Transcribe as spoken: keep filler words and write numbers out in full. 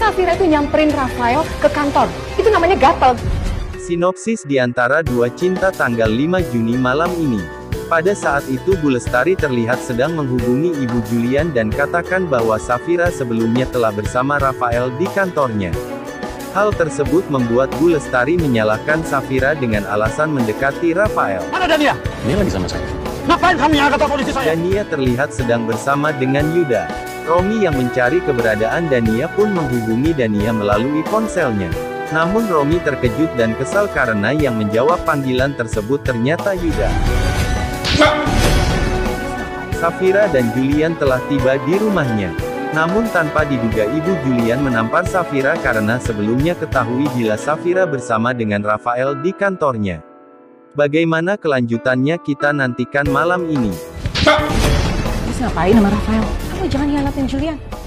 Safira itu nyamperin Rafael ke kantor. Itu namanya gatel. Sinopsis di antara dua cinta tanggal lima Juni malam ini. Pada saat itu Bu Lestari terlihat sedang menghubungi Ibu Julian dan katakan bahwa Safira sebelumnya telah bersama Rafael di kantornya. Hal tersebut membuat Bu Lestari menyalahkan Safira dengan alasan mendekati Rafael. Mana Dania? Dia lagi sama saya. Ngapain kamu yang kata polisi saya? Dania terlihat sedang bersama dengan Yuda. Romi yang mencari keberadaan Dania pun menghubungi Dania melalui ponselnya. Namun Romi terkejut dan kesal karena yang menjawab panggilan tersebut ternyata Yuda. Safira dan Julian telah tiba di rumahnya. Namun tanpa diduga Ibu Julian menampar Safira karena sebelumnya ketahui bila Safira bersama dengan Rafael di kantornya. Bagaimana kelanjutannya kita nantikan malam ini. Terus ngapain sama Rafael? Kamu jangan hianatin Julian.